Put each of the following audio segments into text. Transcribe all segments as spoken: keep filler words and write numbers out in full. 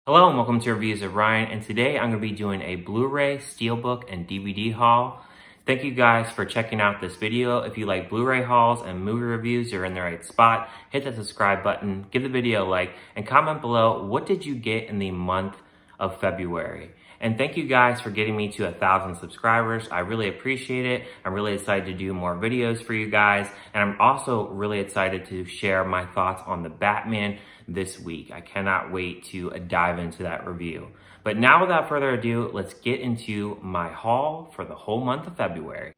Hello and welcome to Reviews of Ryan, and today I'm going to be doing a Blu-ray, Steelbook, and D V D haul. Thank you guys for checking out this video. If you like Blu-ray hauls and movie reviews, you're in the right spot. Hit that subscribe button, give the video a like, and comment below what did you get in the month of February. And thank you guys for getting me to a thousand subscribers. I really appreciate it. I'm really excited to do more videos for you guys. And I'm also really excited to share my thoughts on the Batman this week. I cannot wait to dive into that review. But now without further ado, let's get into my haul for the whole month of February.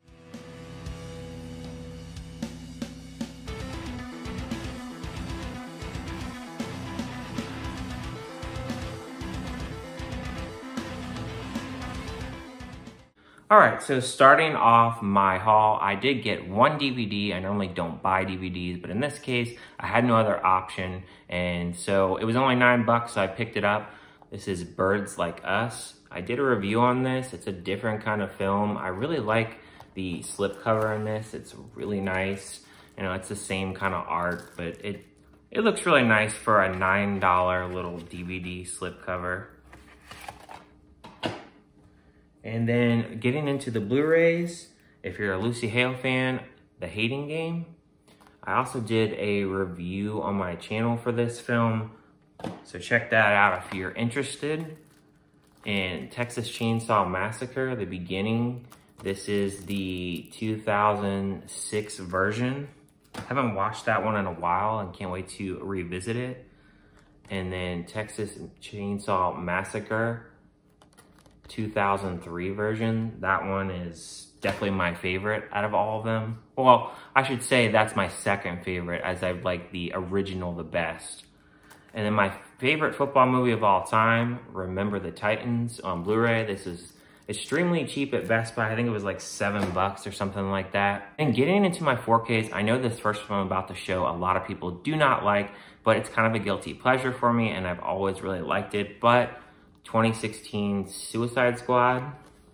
All right, so starting off my haul, I did get one D V D. I normally don't buy D V Ds, but in this case, I had no other option. And so it was only nine bucks, so I picked it up. This is Birds Like Us. I did a review on this. It's a different kind of film. I really like the slipcover on this. It's really nice. You know, it's the same kind of art, but it, it looks really nice for a nine dollar little D V D slipcover. And then getting into the Blu-rays, if you're a Lucy Hale fan, The Hating Game. I also did a review on my channel for this film, so check that out if you're interested. And Texas Chainsaw Massacre, the beginning. This is the two thousand six version. I haven't watched that one in a while and can't wait to revisit it. And then Texas Chainsaw Massacre, two thousand three version. That one is definitely my favorite out of all of them. Well, I should say that's my second favorite, as I like the original the best. And then my favorite football movie of all time, Remember the Titans on Blu-ray. This is extremely cheap at Best Buy. I think it was like seven bucks or something like that. And getting into my four Ks, I know this first one I'm about to show a lot of people do not like, but it's kind of a guilty pleasure for me and I've always really liked it. But twenty sixteen Suicide Squad,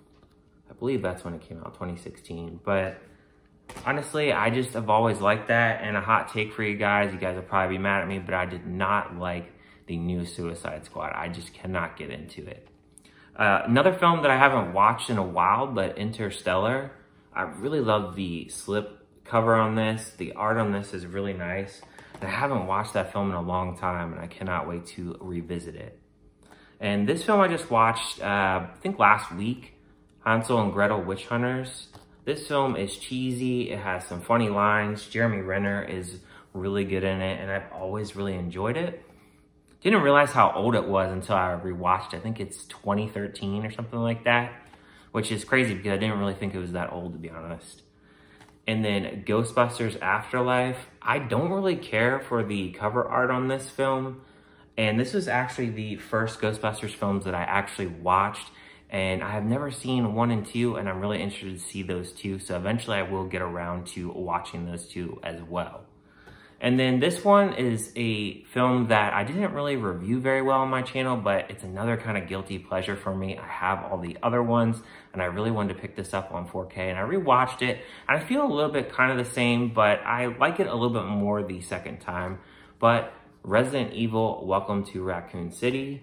I believe that's when it came out, twenty sixteen. But honestly, I just have always liked that. And a hot take for you guys, you guys will probably be mad at me, but I did not like the new Suicide Squad. I just cannot get into it. Uh, another film that I haven't watched in a while, but Interstellar. I really love the slip cover on this. The art on this is really nice. And I haven't watched that film in a long time, and I cannot wait to revisit it. And this film I just watched, uh, I think last week, Hansel and Gretel Witch Hunters. This film is cheesy, it has some funny lines. Jeremy Renner is really good in it, and I've always really enjoyed it. Didn't realize how old it was until I rewatched it. I think it's twenty thirteen or something like that, which is crazy because I didn't really think it was that old, to be honest. And then Ghostbusters Afterlife. I don't really care for the cover art on this film. And this was actually the first Ghostbusters films that I actually watched. And I have never seen one and two, and I'm really interested to see those two. So eventually I will get around to watching those two as well. And then this one is a film that I didn't really review very well on my channel, but it's another kind of guilty pleasure for me. I have all the other ones, and I really wanted to pick this up on four K, and I rewatched it. And I feel a little bit kind of the same, but I like it a little bit more the second time. But Resident Evil, Welcome to Raccoon City.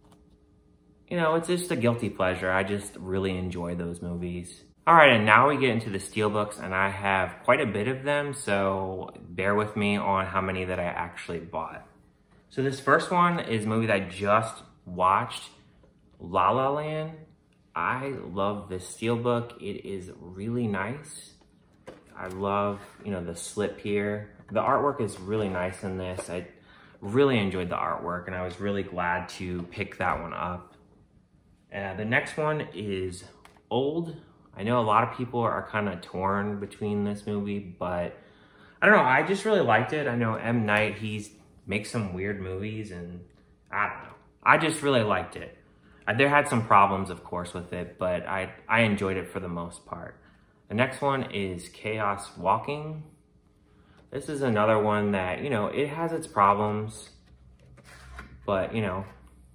You know, it's just a guilty pleasure. I just really enjoy those movies. All right, and now we get into the Steelbooks, and I have quite a bit of them, so bear with me on how many that I actually bought. So this first one is a movie that I just watched, La La Land. I love this Steelbook. It is really nice. I love, you know, the slip here. The artwork is really nice in this. I really enjoyed the artwork, and I was really glad to pick that one up. Uh, the next one is Old. I know a lot of people are kind of torn between this movie, but I don't know, I just really liked it. I know M. Night, he's makes some weird movies, and I don't know. I just really liked it. Uh, there had some problems, of course, with it, but I, I enjoyed it for the most part. The next one is Chaos Walking. This is another one that, you know, it has its problems, but, you know,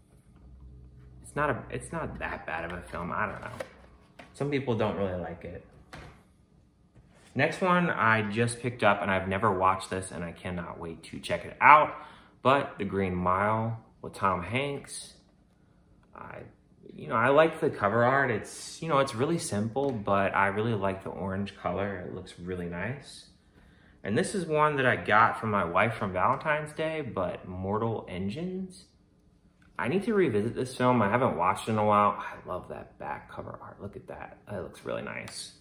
it's not a, it's not that bad of a film. I don't know. Some people don't really like it. Next one I just picked up, and I've never watched this, and I cannot wait to check it out. But The Green Mile with Tom Hanks. I, you know, I like the cover art. It's, you know, it's really simple, but I really like the orange color. It looks really nice. And this is one that I got from my wife from Valentine's Day, but Mortal Engines. I need to revisit this film. I haven't watched it in a while. I love that back cover art. Look at that. That looks really nice.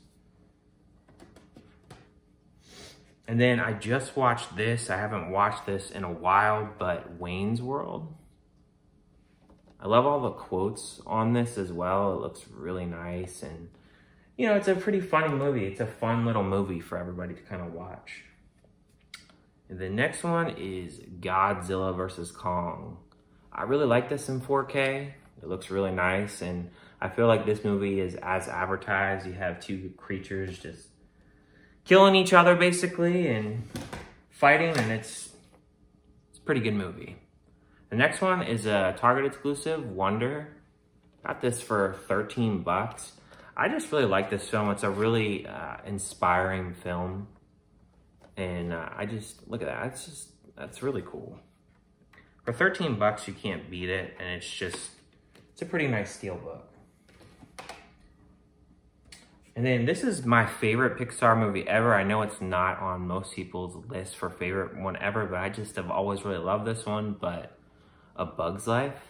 And then I just watched this. I haven't watched this in a while, but Wayne's World. I love all the quotes on this as well. It looks really nice. And, you know, it's a pretty funny movie. It's a fun little movie for everybody to kind of watch. And the next one is Godzilla versus Kong. I really like this in four K. It looks really nice. And I feel like this movie is as advertised. You have two creatures just killing each other basically and fighting, and it's, it's a pretty good movie. The next one is a Target exclusive, Wonder. Got this for thirteen bucks. I just really like this film. It's a really uh, inspiring film. And uh, I just, look at that, it's just, that's really cool. For thirteen bucks, you can't beat it, and it's just, it's a pretty nice steelbook. And then this is my favorite Pixar movie ever. I know it's not on most people's list for favorite one ever, but I just have always really loved this one, but A Bug's Life.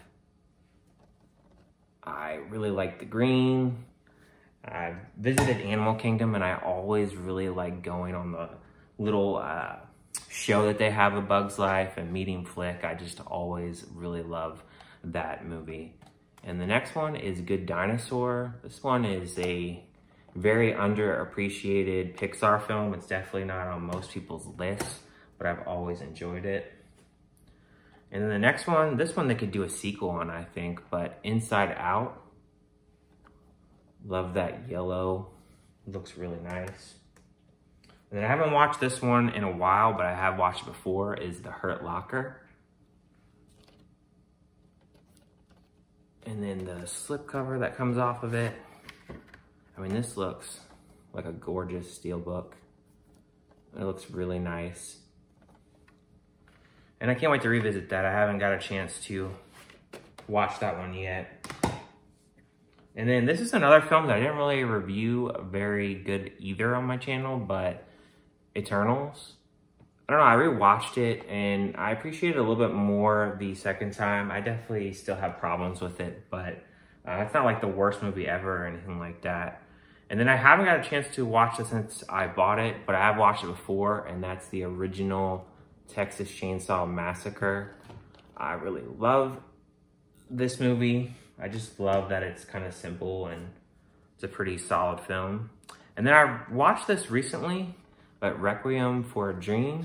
I really like the green. I visited Animal Kingdom, and I always really like going on the little uh, show that they have, A Bug's Life and Meeting Flick. I just always really love that movie. And the next one is Good Dinosaur. This one is a very underappreciated Pixar film. It's definitely not on most people's lists, but I've always enjoyed it. And then the next one, this one they could do a sequel on, I think, but Inside Out. Love that yellow. Looks really nice. And then I haven't watched this one in a while, but I have watched it before, is The Hurt Locker. And then the slipcover that comes off of it. I mean, this looks like a gorgeous steelbook. It looks really nice. And I can't wait to revisit that. I haven't got a chance to watch that one yet. And then this is another film that I didn't really review very good either on my channel, but Eternals. I don't know, I rewatched it and I appreciate it a little bit more the second time. I definitely still have problems with it, but uh, it's not like the worst movie ever or anything like that. And then I haven't got a chance to watch it since I bought it, but I have watched it before, and that's the original Texas Chainsaw Massacre. I really love this movie. I just love that it's kind of simple and it's a pretty solid film. And then I watched this recently, but Requiem for a Dream.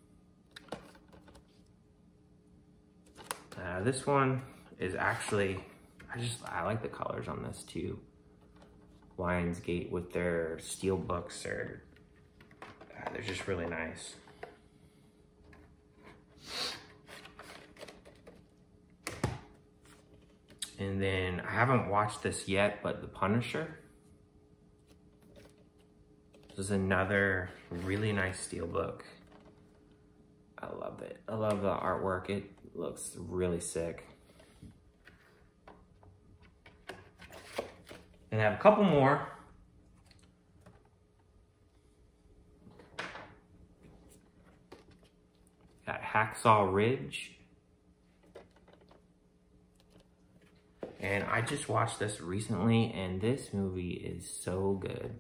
Uh, this one is actually, I just, I like the colors on this too. Lionsgate with their steel books are, uh, they're just really nice. And then I haven't watched this yet, but The Punisher. This is another really nice steelbook. I love it. I love the artwork. It looks really sick. And I have a couple more. Got Hacksaw Ridge. And I just watched this recently, and this movie is so good.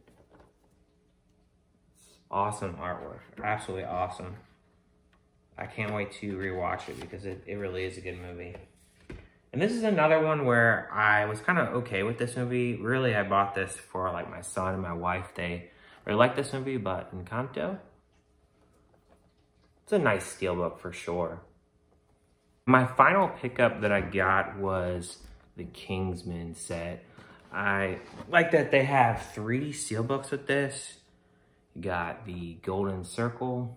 It's awesome artwork, absolutely awesome. I can't wait to rewatch it because it, it really is a good movie. And this is another one where I was kind of okay with this movie. Really, I bought this for like my son and my wife. They really like this movie, but Encanto. It's a nice steelbook for sure. My final pickup that I got was the Kingsman set. I like that they have three steelbooks with this. You got the Golden Circle.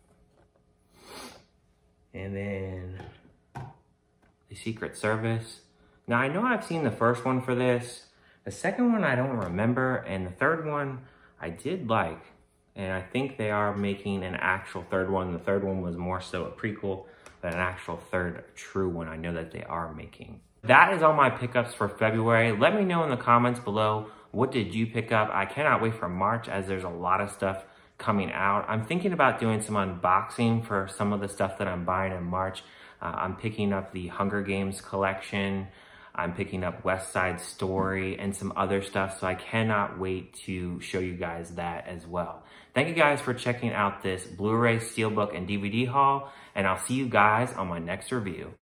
And then the Secret Service. Now I know I've seen the first one for this. The second one I don't remember. And the third one I did like. And I think they are making an actual third one. The third one was more so a prequel than an actual third true one. I know that they are making. That is all my pickups for February. Let me know in the comments below, what did you pick up? I cannot wait for March as there's a lot of stuff coming out. I'm thinking about doing some unboxing for some of the stuff that I'm buying in March. Uh, I'm picking up the Hunger Games collection. I'm picking up West Side Story and some other stuff, so I cannot wait to show you guys that as well. Thank you guys for checking out this Blu-ray, Steelbook, and D V D haul, and I'll see you guys on my next review.